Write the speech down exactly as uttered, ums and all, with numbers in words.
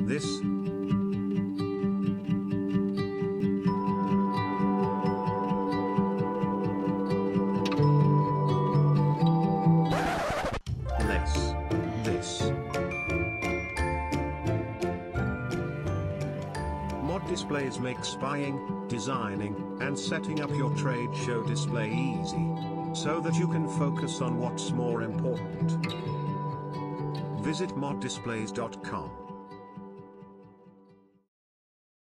This less this Mod displays makes buying, designing, and setting up your trade show display easy, so that you can focus on what's more important. Visit mod displays dot com.